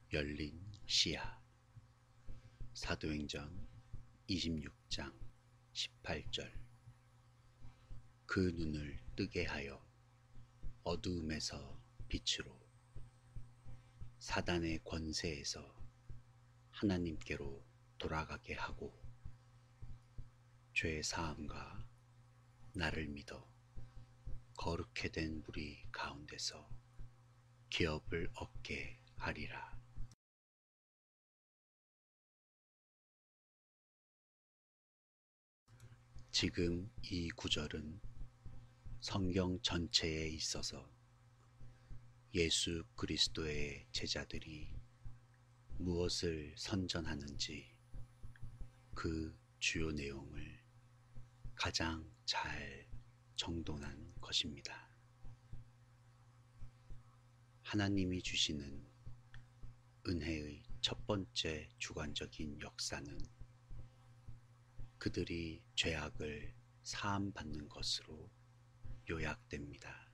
열린 시야. 사도행전 26장 18절. 그 눈을 뜨게 하여 어두움에서 빛으로, 사단의 권세에서 하나님께로 돌아가게 하고, 죄 사함과 나를 믿어 거룩해 된 무리 가운데서 기업을 얻게 하리라. 지금 이 구절은 성경 전체에 있어서 예수 그리스도의 제자들이 무엇을 선전하는지 그 주요 내용을 가장 잘 정돈한 것입니다. 하나님이 주시는 은혜의 첫 번째 주관적인 역사는 그들이 죄악을 사함받는 것으로 요약됩니다.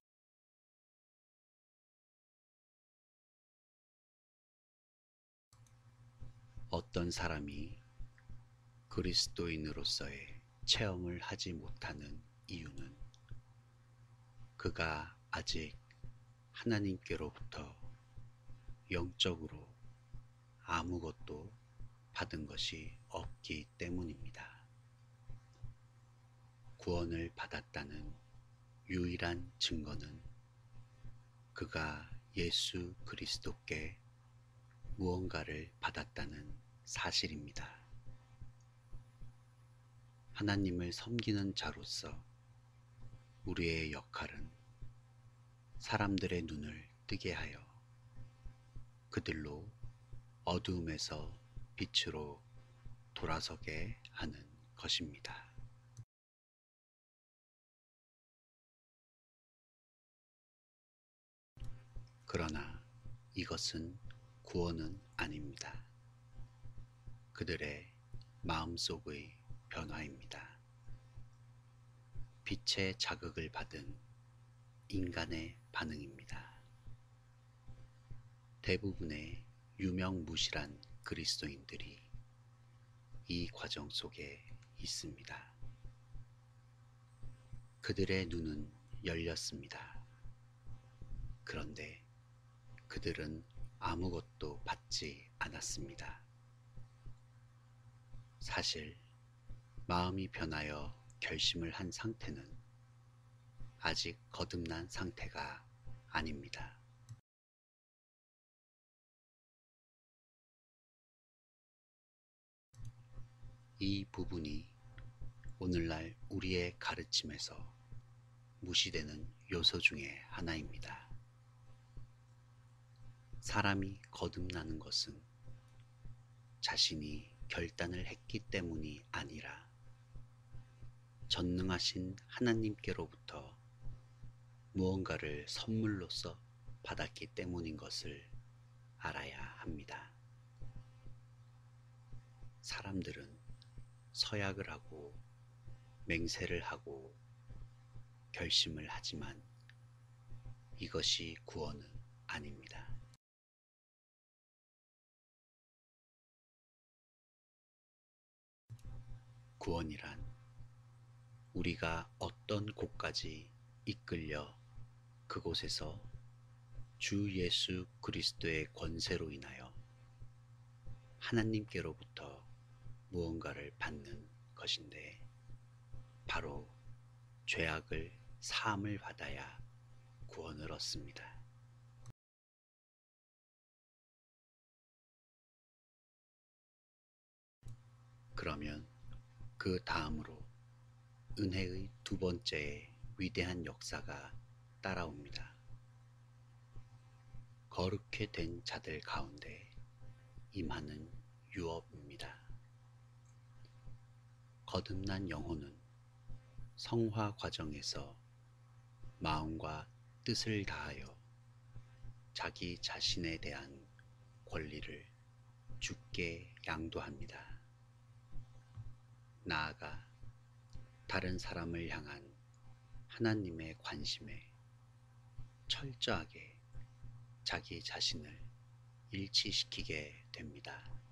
어떤 사람이 그리스도인으로서의 체험을 하지 못하는 이유는 그가 아직 하나님께로부터 영적으로 아무것도 받은 것이 없기 때문입니다. 구원을 받았다는 유일한 증거는 그가 예수 그리스도께 무언가를 받았다는 사실입니다. 하나님을 섬기는 자로서 우리의 역할은 사람들의 눈을 뜨게 하여 그들로 어두움에서 빛으로 돌아서게 하는 것입니다. 그러나 이것은 구원은 아닙니다. 그들의 마음속의 변화입니다. 빛의 자극을 받은 인간의 반응입니다. 대부분의 유명무실한 그리스도인들이 이 과정 속에 있습니다. 그들의 눈은 열렸습니다. 그런데 그들은 아무것도 받지 않았습니다. 사실 마음이 변하여 결심을 한 상태는 아직 거듭난 상태가 아닙니다. 이 부분이 오늘날 우리의 가르침에서 무시되는 요소 중에 하나입니다. 사람이 거듭나는 것은 자신이 결단을 했기 때문이 아니라 전능하신 하나님께로부터 무언가를 선물로서 받았기 때문인 것을 알아야 합니다. 사람들은 서약을 하고 맹세를 하고 결심을 하지만 이것이 구원은 아닙니다. 구원이란 우리가 어떤 곳까지 이끌려 그곳에서 주 예수 그리스도의 권세로 인하여 하나님께로부터 무언가를 받는 것인데, 바로 죄악을 사함을 받아야 구원을 얻습니다. 그러면 그 다음으로 은혜의 두 번째의 위대한 역사가 따라옵니다. 거룩해 된 자들 가운데 임하는 유업입니다. 거듭난 영혼은 성화 과정에서 마음과 뜻을 다하여 자기 자신에 대한 권리를 주께 양도합니다. 나아가 다른 사람을 향한 하나님의 관심에 철저하게 자기 자신을 일치시키게 됩니다.